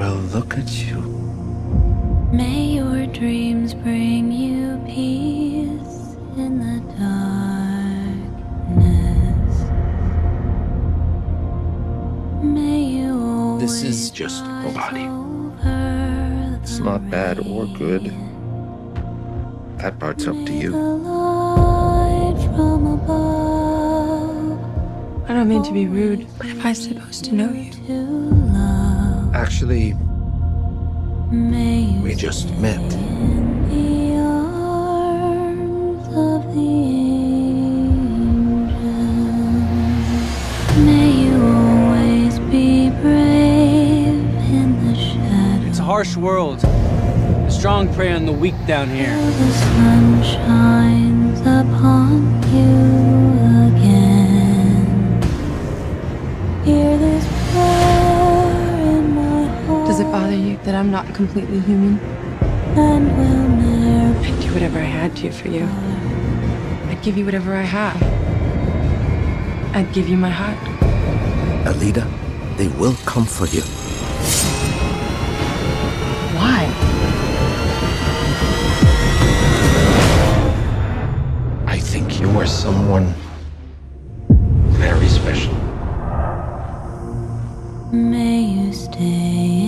Well, look at you. May your dreams bring you peace in the darkness. May you always This is just a body. It's not bad or good. That part's up to you. I don't mean to be rude, but am I supposed to know you? Actually, we just met. The arms of the angels. May you always be brave in the shadows. It's a harsh world. The strong prey on the weak down here. The sun shines upon you again. Hear this prayer in my heart. Does it bother you that I'm not completely human? And will never I'd do whatever I had to for you. I'd give you whatever I have. I'd give you my heart. Alita, they will come for you. Why? I think you are someone very special. may you stay